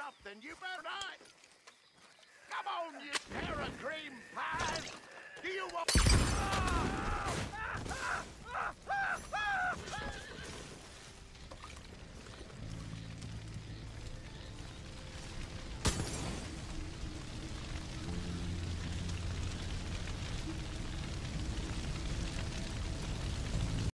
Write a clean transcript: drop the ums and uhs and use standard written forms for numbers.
then you better not. Come on, you pair of cream pies. Do you want...